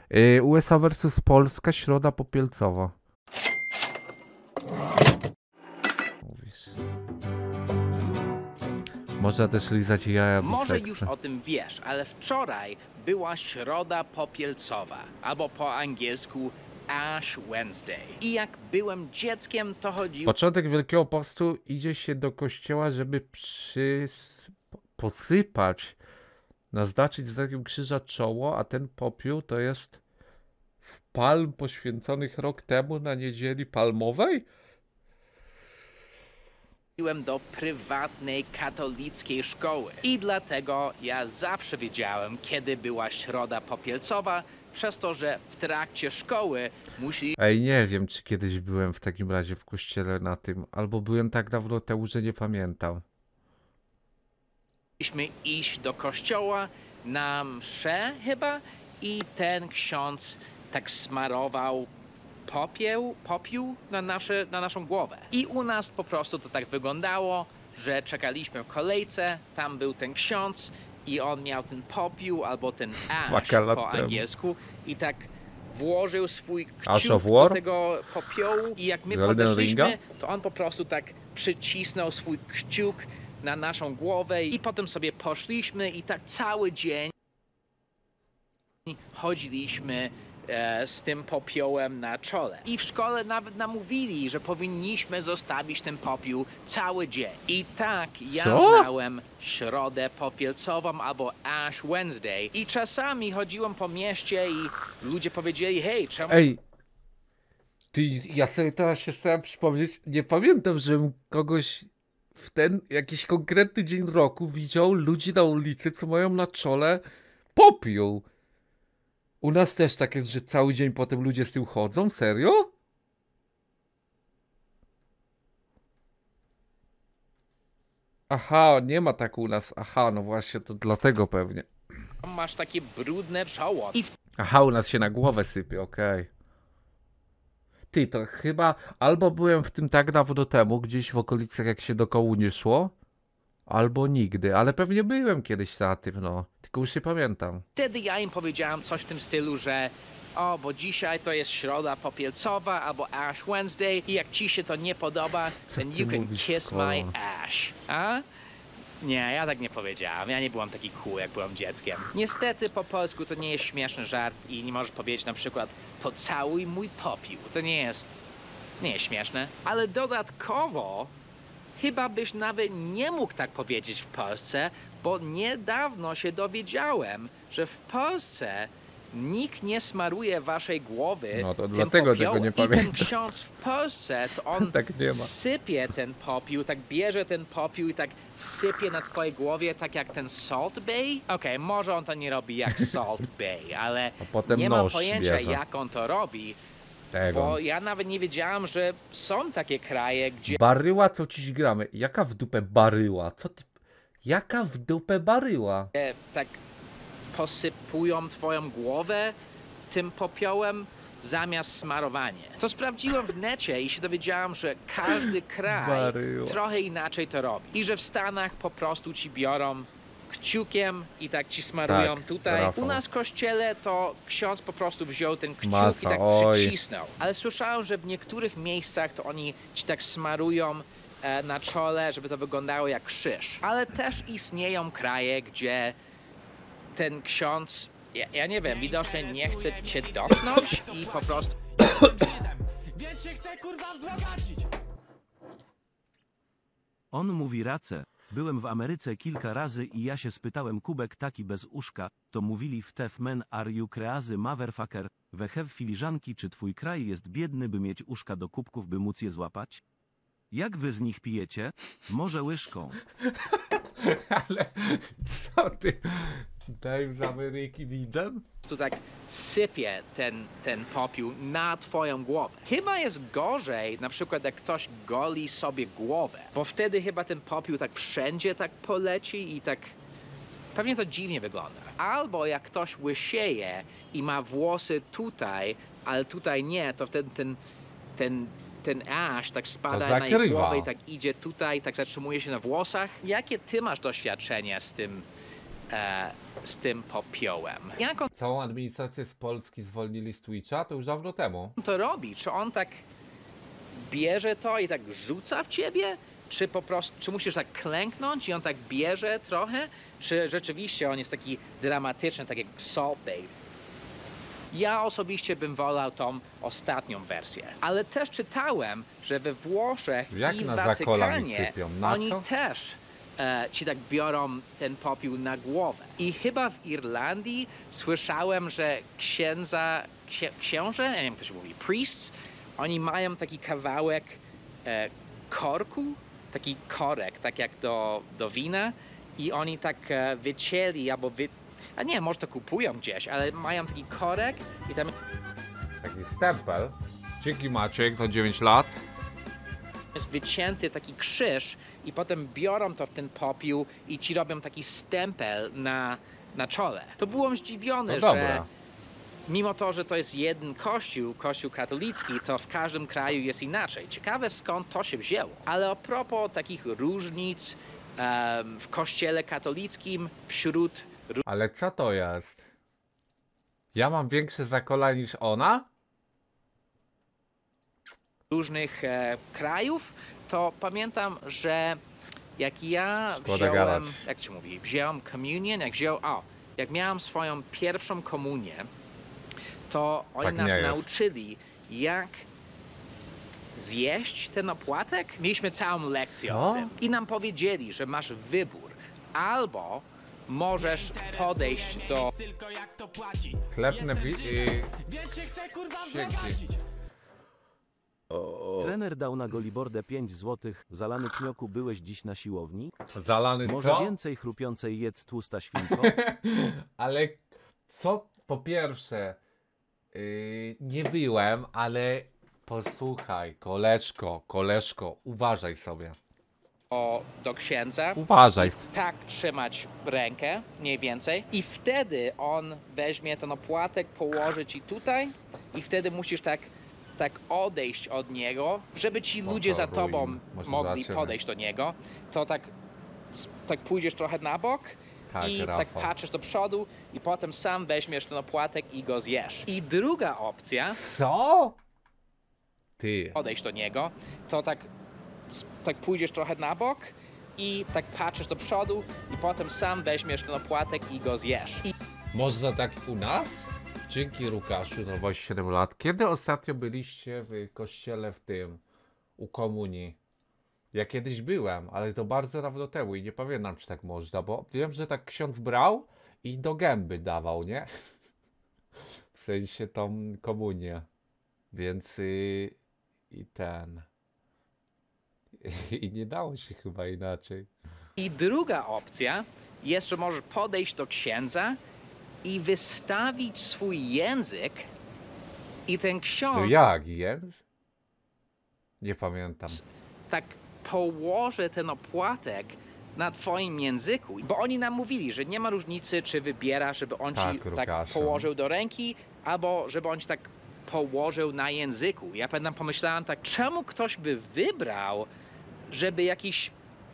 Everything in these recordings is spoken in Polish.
USA versus Polska, Środa Popielcowa. Mówisz. Można też lizać jaja do Może seksu. już o tym wiesz, ale wczoraj była Środa Popielcowa, albo po angielsku Ash Wednesday. I jak byłem dzieckiem, to chodziło... Początek Wielkiego Postu idzie się do kościoła, żeby posypać, naznaczyć znakiem krzyża czoło, a ten popiół to jest z palm poświęconych rok temu na niedzieli palmowej? do prywatnej katolickiej szkoły. I dlatego ja zawsze wiedziałem, kiedy była Środa Popielcowa, przez to, że w trakcie szkoły Ej, nie wiem, czy kiedyś byłem w takim razie w kościele na tym, albo byłem tak dawno temu, że nie pamiętam. musieliśmy iść do kościoła na mszę chyba i ten ksiądz tak smarował popiół na naszą głowę. I u nas po prostu to tak wyglądało, że czekaliśmy w kolejce, tam był ten ksiądz i on miał ten popiół albo ten ash po angielsku i tak włożył swój kciuk do tego popiołu i jak my podeszliśmy, to on po prostu tak przycisnął swój kciuk na naszą głowę i potem sobie poszliśmy i tak cały dzień chodziliśmy z tym popiołem na czole. I w szkole nawet nam mówili, że powinniśmy zostawić ten popiół cały dzień. I tak ja znałem Środę Popielcową albo Ash Wednesday. I czasami chodziłem po mieście i ludzie powiedzieli, hej, czemu... Ej, ja sobie teraz się starałem przypomnieć, nie pamiętam, żebym kogoś w ten jakiś konkretny dzień roku widział ludzi na ulicy, co mają na czole popiół. U nas też tak jest, że cały dzień potem ludzie z tym chodzą? Serio? Aha, nie ma tak u nas. Aha, no właśnie, to dlatego pewnie. Masz takie brudne czoło. Aha, u nas się na głowę sypie, okej. Ty, to chyba albo byłem w tym tak dawno temu, gdzieś w okolicach jak się do kołu szło, albo nigdy, ale pewnie byłem kiedyś na tym, no. Tylko już nie pamiętam. Wtedy ja im powiedziałem coś w tym stylu, że bo dzisiaj to jest Środa Popielcowa albo Ash Wednesday i jak ci się to nie podoba, then you can kiss my ash. A? Nie, ja tak nie powiedziałem. Ja nie byłam taki cool, jak byłam dzieckiem. Niestety po polsku to nie jest śmieszny żart i nie możesz powiedzieć na przykład pocałuj mój popiół. To nie jest śmieszne. Ale dodatkowo chyba byś nawet nie mógł tak powiedzieć w Polsce, bo niedawno się dowiedziałem, że w Polsce nikt nie smaruje waszej głowy. No to dlatego tego nie pamiętam. I ten ksiądz w Polsce, to on tak nie ma. sypie ten popiół, tak bierze ten popiół i tak sypie na twojej głowie, tak jak ten Salt Bay. Okej, może on to nie robi jak Salt Bay, ale nie mam pojęcia, jak on to robi. Bo ja nawet nie wiedziałem, że są takie kraje, gdzie... Baryła, co dziś gramy? Jaka w dupę baryła? Co ty... Jaka w dupę baryła? Tak posypują twoją głowę tym popiołem zamiast smarowanie. To sprawdziłem w necie i się dowiedziałem, że każdy kraj trochę inaczej to robi. I że w Stanach po prostu ci biorą kciukiem i tak ci smarują tutaj. Rafał. U nas w kościele to ksiądz po prostu wziął ten kciuk i tak przycisnął. Ale słyszałem, że w niektórych miejscach to oni ci tak smarują na czole, żeby to wyglądało jak krzyż. Ale też istnieją kraje, gdzie ten ksiądz, ja nie wiem, widocznie nie chce cię dotknąć i po prostu... Więc się chce kurwa wzbogacić! On mówi rację. Byłem w Ameryce kilka razy i ja się spytałem kubek taki bez uszka, to mówili w Tef men are you crazy motherfucker, we have filiżanki czy twój kraj jest biedny by mieć uszka do kubków by móc je złapać? Jak wy z nich pijecie? Może łyżką. Ale co ty? Daj z Ameryki widzę? Tu tak sypie ten popiół na twoją głowę. Chyba jest gorzej, na przykład jak ktoś goli sobie głowę, bo wtedy chyba ten popiół tak wszędzie tak poleci i tak pewnie to dziwnie wygląda. Albo jak ktoś łysieje i ma włosy tutaj, ale tutaj nie, to wtedy ten ash tak spada na jej głowę i tak idzie tutaj, tak zatrzymuje się na włosach. Jakie ty masz doświadczenia z tym z tym popiołem. Jak Całą administrację z Polski zwolnili z Twitcha, to już dawno temu. on to robi? Czy on tak bierze to i tak rzuca w ciebie? Czy po prostu, czy musisz tak klęknąć i on tak bierze trochę? Czy rzeczywiście on jest taki dramatyczny, tak jak Salt Bae? Ja osobiście bym wolał tą ostatnią wersję. Ale też czytałem, że we Włoszech Jak i w na zakola mi Watykanie sypią? Na oni co? też ci tak biorą ten popiół na głowę. I chyba w Irlandii słyszałem, że księże, ja nie wiem jak to się mówi, priests, oni mają taki kawałek korku, taki korek, tak jak do wina i oni tak wycięli albo a nie, może to kupują gdzieś, ale mają taki korek i tam Taki stempel. Dzięki Maciek za 9 lat. jest wycięty taki krzyż i potem biorą to w ten popiół i ci robią taki stempel na czole. To byłem zdziwiony, No że dobra. mimo to, że to jest jeden kościół katolicki, to w każdym kraju jest inaczej. Ciekawe skąd to się wzięło. Ale a propos takich różnic w kościele katolickim wśród Ale co to jest? Ja mam większe zakola niż ona? różnych krajów, to pamiętam, że jak ja Szkoda gadać. jak to się mówi, wziąłem communion, jak miałem swoją pierwszą komunię, to oni Tak nas nie jest. nauczyli, jak zjeść ten opłatek. Mieliśmy całą lekcję Co? o tym. I nam powiedzieli, że masz wybór. Albo możesz podejść do Tylko jak to płaci. Klepnę Więc się chce kurwa Dzięki. wzbogacić. Trener dał na Golibordę 5 złotych. Zalany knioku, byłeś dziś na siłowni? Zalany Może co? więcej chrupiącej jedz, tłusta świnko? Ale co? Po pierwsze, nie byłem, ale posłuchaj, koleżko, uważaj sobie. do księdza. Uważaj. Tak trzymać rękę, mniej więcej. I wtedy on weźmie ten opłatek, położy ci tutaj i wtedy musisz tak odejść od niego, żeby ci ludzie za tobą Może mogli zobaczymy. podejść do niego. To tak pójdziesz trochę na bok Tak, i tak Rafał. patrzysz do przodu i potem sam weźmiesz ten opłatek i go zjesz. I druga opcja, Co? Ty. odejść do niego, to tak pójdziesz trochę na bok i tak patrzysz do przodu i potem sam weźmiesz ten opłatek i go zjesz. I Można tak u nas? Dzięki Łukaszu, za 27 lat. Kiedy ostatnio byliście w kościele w tym, u komunii? Ja kiedyś byłem, ale to bardzo dawno temu i nie pamiętam, czy tak można, bo wiem, że tak ksiądz brał i do gęby dawał, nie? W sensie tą komunię. Więc i ten... I nie dało się chyba inaczej. I druga opcja jest, że możesz podejść do księdza i wystawić swój język i ten No ksiądz jak, Jens? Nie pamiętam. tak położy ten opłatek na twoim języku. Bo oni nam mówili, że nie ma różnicy, czy wybierasz, żeby on Tak, ci tak Łukaszu. położył do ręki, albo żeby on ci tak położył na języku. Ja pamiętam, pomyślałem tak, czemu ktoś by wybrał, żeby jakiś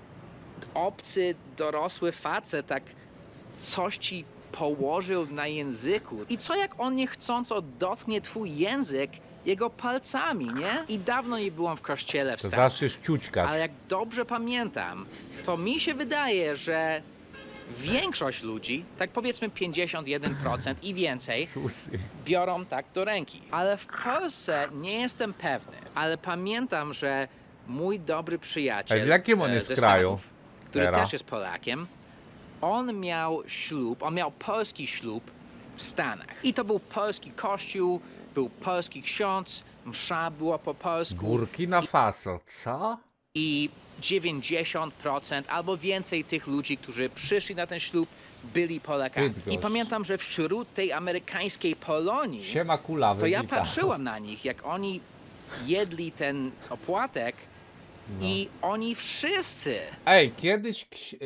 obcy, dorosły facet tak coś ci położył na języku. I co jak on niechcąco dotknie twój język jego palcami, nie? I dawno nie byłam w kościele w To Stanach. zaczniesz ciućkać. Ale jak dobrze pamiętam, to mi się wydaje, że większość ludzi, tak powiedzmy 51% i więcej, Susy. biorą tak do ręki. Ale w Polsce nie jestem pewny, ale pamiętam, że mój dobry przyjaciel Ej, w jakim on jest ze kraju Stanów, który teraz? też jest Polakiem, on miał polski ślub w Stanach. I to był polski kościół, był polski ksiądz, msza była po polsku. Burkina Faso, co? I 90% albo więcej tych ludzi, którzy przyszli na ten ślub, byli Polakami. Bydgoszcz. I pamiętam, że wśród tej amerykańskiej Polonii, Siema kulawy, to ja witam. patrzyłam na nich, jak oni jedli ten opłatek i oni wszyscy Ej, kiedyś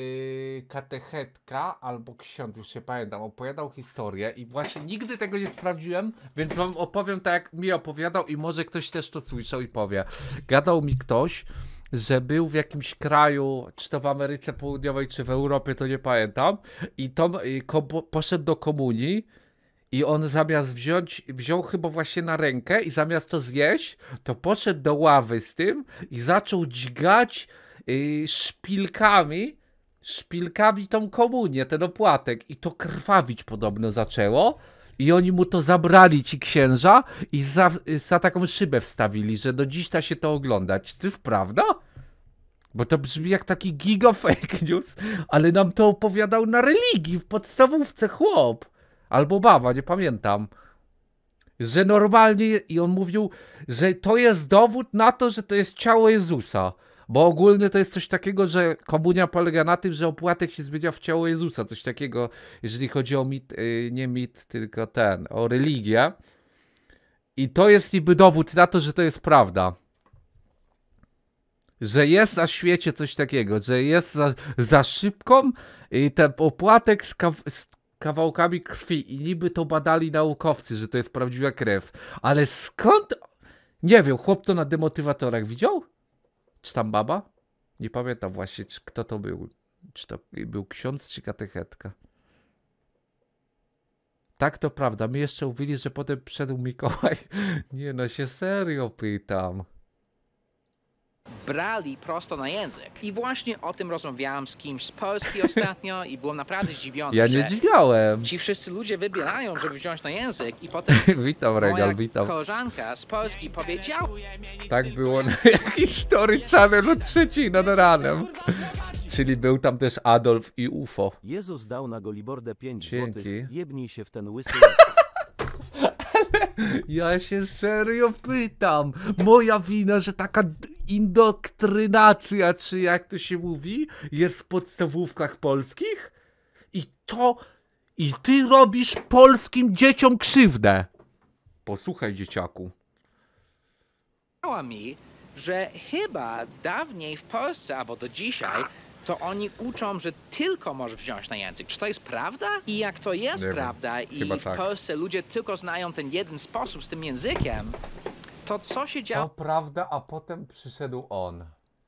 katechetka albo ksiądz, już się pamiętam, opowiadał historię i właśnie nigdy tego nie sprawdziłem, więc wam opowiem tak, jak mi opowiadał i może ktoś też to słyszał i powie. Gadał mi ktoś, że był w jakimś kraju, czy to w Ameryce Południowej, czy w Europie, to nie pamiętam, i poszedł do komunii i on zamiast wziął chyba właśnie na rękę i zamiast to zjeść, to poszedł do ławy z tym i zaczął dźgać szpilkami tą komunię, ten opłatek, i to krwawić podobno zaczęło. I oni mu to zabrali, ci księża, i za taką szybę wstawili, że do dziś da się to oglądać. To jest prawda? Bo to brzmi jak taki giga fake news, ale nam to opowiadał na religii, w podstawówce chłop. Albo baba, nie pamiętam. Że normalnie, i on mówił, że to jest dowód na to, że to jest ciało Jezusa. Bo ogólnie to jest coś takiego, że komunia polega na tym, że opłatek się zmienia w ciało Jezusa. Coś takiego, jeżeli chodzi o mit, nie mit, tylko o religię. I to jest niby dowód na to, że to jest prawda. Że jest na świecie coś takiego, że jest za szybką i ten opłatek z kawałkami krwi. I niby to badali naukowcy, że to jest prawdziwa krew. Ale skąd? Nie wiem, chłop to na demotywatorach widział? Czy tam baba? Nie pamiętam właśnie, kto to był. Czy to był ksiądz, czy katechetka. Tak, to prawda. My jeszcze mówili, że potem przyszedł Mikołaj. Nie no, się serio pytam. Brali prosto na język. I właśnie o tym rozmawiałem z kimś z Polski ostatnio i byłem naprawdę zdziwiony, Ja nie że zdziwiałem. ci wszyscy ludzie wybierają, żeby wziąć na język i potem Witam, Regal, moja witam. koleżanka z Polski powiedziała, Tak było na History Channelu 3 nad ranem. Czyli był tam też Adolf i UFO. Jezus dał na Golibordę 5 Dzięki. złotych. Jebnij się w ten łysy. Ja się serio pytam. Moja wina, że taka indoktrynacja, czy jak to się mówi, jest w podstawówkach polskich? I ty robisz polskim dzieciom krzywdę. Posłuchaj, dzieciaku. mi, że chyba dawniej w Polsce, albo do dzisiaj, to oni uczą, że tylko możesz wziąć na język. Czy to jest prawda? I jak to jest prawda i w Polsce ludzie tylko znają ten jeden sposób z tym językiem, to co się działo? To prawda, a potem przyszedł on.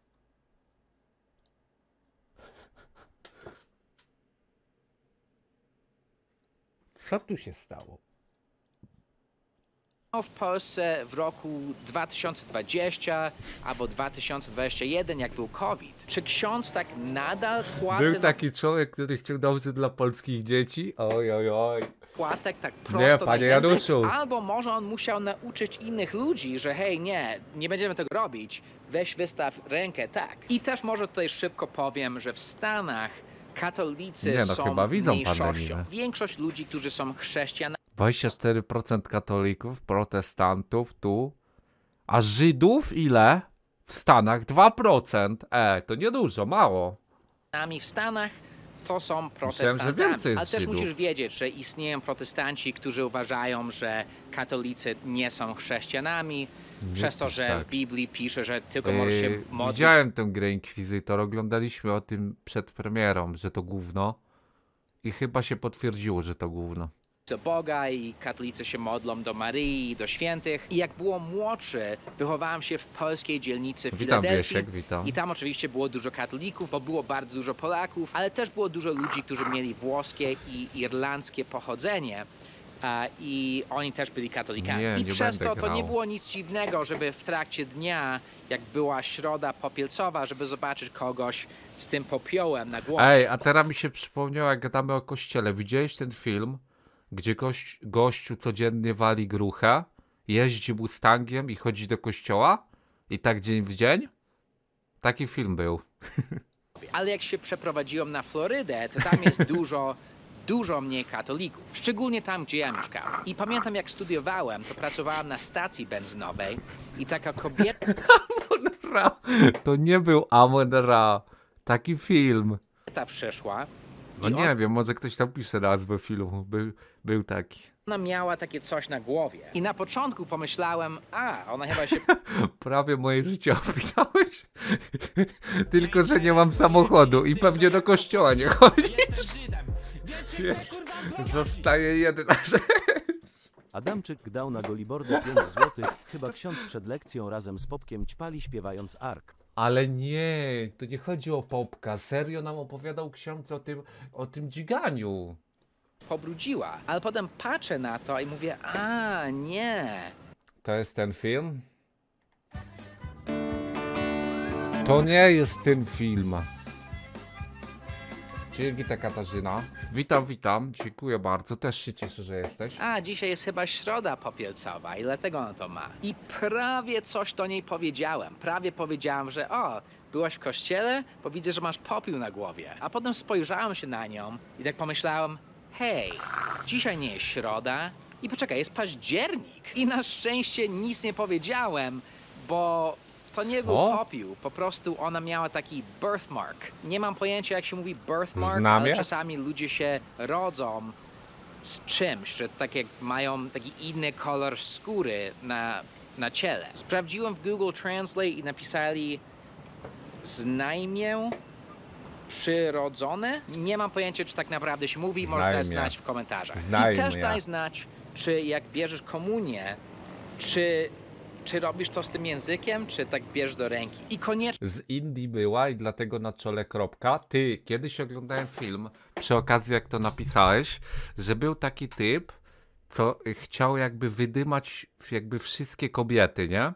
Co tu się stało? W Polsce w roku 2020 albo 2021, jak był COVID. Czy ksiądz tak nadal kładzie Był taki człowiek, który chciał dobrze dla polskich dzieci? Oj, oj, oj. płatek tak prosto Nie, na panie język? Januszu. Albo może on musiał nauczyć innych ludzi, że hej, nie będziemy tego robić. Weź wystaw rękę, tak. I też może tutaj szybko powiem, że w Stanach katolicy są chyba widzą mniejszością. pandemię. Większość ludzi, którzy są chrześcijanami, 24% katolików, protestantów tu. A Żydów ile? W Stanach 2%. To niedużo, mało. w Stanach to są Myślałem, protestantami. że więcej jest Ale też Żydów. musisz wiedzieć, że istnieją protestanci, którzy uważają, że katolicy nie są chrześcijanami, przez to, że w Biblii pisze, że tylko możesz się modlić. Widziałem tę grę Inkwizytor, oglądaliśmy o tym przed premierą, że to gówno. I chyba się potwierdziło, że to gówno. Do Boga i katolicy się modlą do Maryi, do świętych. I jak było młodszy, wychowałem się w polskiej dzielnicy w Witam, Filadelfii. Wiesiek, witam. I tam oczywiście było dużo katolików, bo było bardzo dużo Polaków, ale też było dużo ludzi, którzy mieli włoskie i irlandzkie pochodzenie. I oni też byli katolikami. I przez to nie było nic dziwnego, żeby w trakcie dnia, jak była środa popielcowa, żeby zobaczyć kogoś z tym popiołem na głowie. Ej, a teraz mi się przypomniało, jak gadamy o kościele. Widziałeś ten film, gdzie gościu codziennie wali gruchę, jeździ Mustangiem i chodzi do kościoła? I tak dzień w dzień? Taki film był. Ale jak się przeprowadziłem na Florydę, to tam jest dużo mniej katolików. Szczególnie tam, gdzie ja mieszkałem. I pamiętam, jak studiowałem, to pracowałem na stacji benzynowej i taka kobieta Amon-Ra. To nie był Amon-Ra. Taki film. przyszła. No nie wiem, może ktoś tam pisze nazwę filmu. Był taki. Ona miała takie coś na głowie. I na początku pomyślałem, ona chyba się Prawie moje życie opisałeś. Tylko, że nie mam samochodu i pewnie do kościoła nie chodzisz. Zostaje jedna rzecz. Adamczyk dał na Golibordę 5 złotych. Chyba ksiądz przed lekcją razem z Popkiem ćpali śpiewając Ark. Ale nie, to nie chodzi o Popka. Serio nam opowiadał ksiądz o tym dźiganiu. Pobrudziła. Ale potem patrzę na to i mówię, a nie. To jest ten film? To nie jest ten film. Dzięki ta Katarzyna. Witam. Dziękuję bardzo. Też się cieszę, że jesteś. A, dzisiaj jest chyba środa popielcowa i dlatego ona to ma. I prawie coś do niej powiedziałem. Prawie powiedziałem, że byłaś w kościele, bo widzę, że masz popiół na głowie. A potem spojrzałem się na nią i tak pomyślałem, hej, dzisiaj nie jest środa i poczekaj, jest październik. I na szczęście nic nie powiedziałem, bo to nie był popiół, po prostu ona miała taki birthmark. Nie mam pojęcia, jak się mówi birthmark, ale czasami ludzie się rodzą z czymś, że tak jak mają taki inny kolor skóry na ciele. Sprawdziłem w Google Translate i napisali znajmię przyrodzone. Nie mam pojęcia, czy tak naprawdę się mówi, może dać znać w komentarzach. I też daj znać, czy jak bierzesz komunię, czy robisz to z tym językiem, czy tak bierzesz do ręki. I koniecznie... Z Indii była i dlatego na czole kropka. Ty, kiedyś oglądałem film, przy okazji jak to napisałeś, że był taki typ, co chciał jakby wydymać jakby wszystkie kobiety, nie?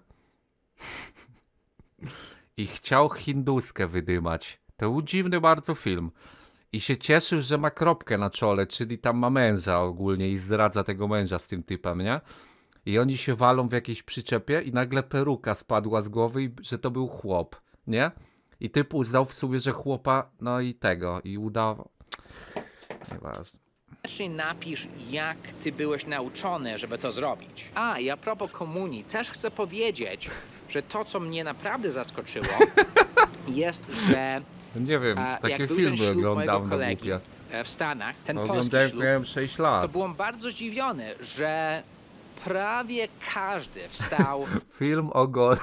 I chciał hinduskę wydymać. To był dziwny bardzo film. I się cieszył, że ma kropkę na czole, czyli tam ma męża ogólnie i zdradza tego męża z tym typem, nie? I oni się walą w jakiejś przyczepie i nagle peruka spadła z głowy i że to był chłop, nie? I typ uznał w sumie, że chłopa, no i tego, i udawał. Nieważne. Napisz, jak ty byłeś nauczony, żeby to zrobić. A, i a propos komunii, też chcę powiedzieć, że to, co mnie naprawdę zaskoczyło, jest, że nie wiem, takie filmy oglądam na głupie. W Stanach, ten polski ślub, miałem 6 lat. To byłem bardzo zdziwiony, że prawie każdy wstał film o Gori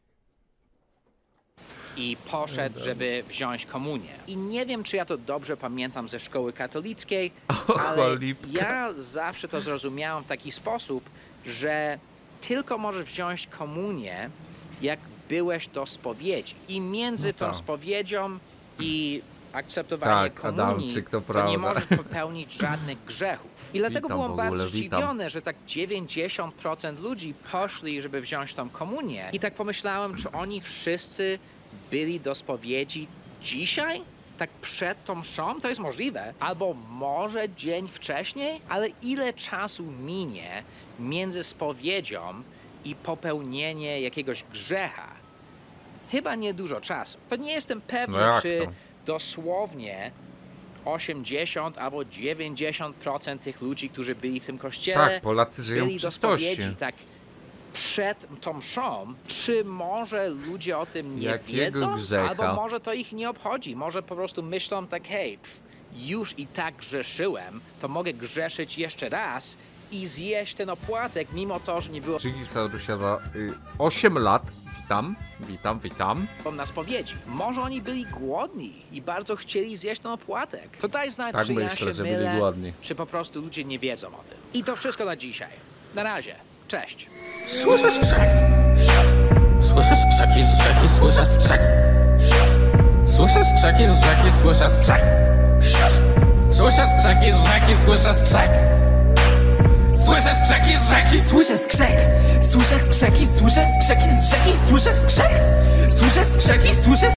i poszedł, żeby wziąć komunię. I nie wiem, czy ja to dobrze pamiętam ze szkoły katolickiej, ale ja zawsze to zrozumiałem w taki sposób, że tylko możesz wziąć komunię, jak byłeś do spowiedzi. I między tą spowiedzią i akceptowanie komunii, Adamczyk, to nie możesz popełnić żadnych grzechów. I dlatego byłem bardzo zdziwiony, że tak 90% ludzi poszli, żeby wziąć tą komunię. I tak pomyślałem, czy oni wszyscy byli do spowiedzi dzisiaj? Tak przed tą mszą? To jest możliwe. Albo może dzień wcześniej? Ale ile czasu minie między spowiedzią i popełnienie jakiegoś grzecha? Chyba nie dużo czasu. To nie jestem pewny, czy dosłownie 80 albo 90% tych ludzi, którzy byli w tym kościele, tak, Polacy żyją byli do spowiedzi tak przed tą mszą. Czy może ludzie o tym nie wiedzą? Grzecha? Albo może to ich nie obchodzi. Może po prostu myślą tak, hej, już i tak grzeszyłem, to mogę grzeszyć jeszcze raz i zjeść ten opłatek, mimo to, że nie było... Czyli Sarusia za 8 lat. Witam. Na spowiedzi. Może oni byli głodni i bardzo chcieli zjeść ten opłatek. To daj znać, tak czy myślę, ja się że mylę, byli głodni. czy po prostu ludzie nie wiedzą o tym. I to wszystko na dzisiaj. Na razie. Cześć. Słyszę skrzek. Słyszę skrzeki z rzeki, słyszę skrzek. Słyszę skrzeki z rzeki, słyszę skrzek. Słyszę skrzeki z rzeki, słyszę skrzek. Słyszę skrzeki z rzeki, słyszę skrzek. Słyszę skrzeki, słyszę skrzeki z rzeki, słyszę skrzek. Słyszę skrzeki, słyszę